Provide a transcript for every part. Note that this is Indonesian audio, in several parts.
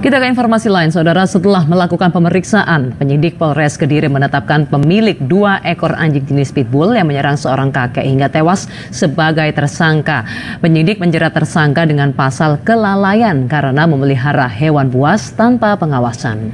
Kita ke informasi lain, saudara. Setelah melakukan pemeriksaan, penyidik Polres Kediri menetapkan pemilik 2 ekor anjing jenis pitbull yang menyerang seorang kakek hingga tewas sebagai tersangka. Penyidik menjerat tersangka dengan pasal kelalaian karena memelihara hewan buas tanpa pengawasan.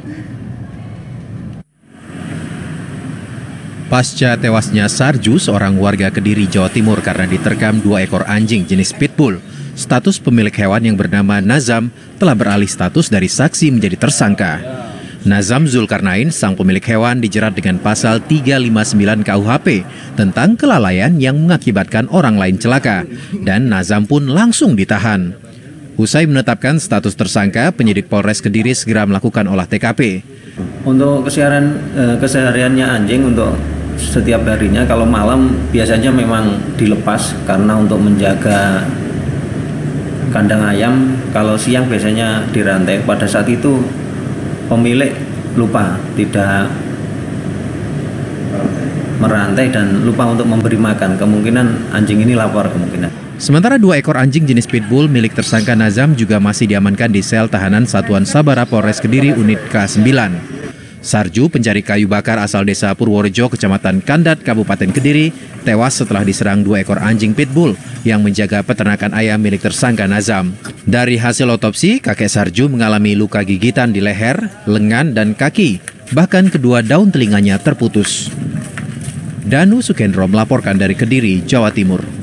Pasca tewasnya Sarju, seorang warga Kediri, Jawa Timur karena diterkam 2 ekor anjing jenis pitbull, status pemilik hewan yang bernama Nazam telah beralih status dari saksi menjadi tersangka. Nazam Zulkarnain, sang pemilik hewan, dijerat dengan pasal 359 KUHP tentang kelalaian yang mengakibatkan orang lain celaka, dan Nazam pun langsung ditahan. Usai menetapkan status tersangka, penyidik Polres Kediri segera melakukan olah TKP. Untuk kesehariannya anjing untuk setiap harinya, kalau malam biasanya memang dilepas karena untuk menjaga kandang ayam. Kalau siang biasanya dirantai. Pada saat itu pemilik lupa, tidak merantai dan lupa untuk memberi makan. Kemungkinan anjing ini lapar kemungkinan. Sementara 2 ekor anjing jenis pitbull milik tersangka Nazam juga masih diamankan di sel tahanan Satuan Sabara Polres Kediri Unit K9. Sarju, pencari kayu bakar asal desa Purworejo, Kecamatan Kandat, Kabupaten Kediri, tewas setelah diserang 2 ekor anjing pitbull yang menjaga peternakan ayam milik tersangka Nazam. Dari hasil otopsi, kakek Sarju mengalami luka gigitan di leher, lengan, dan kaki. Bahkan kedua daun telinganya terputus. Danu Sukendro melaporkan dari Kediri, Jawa Timur.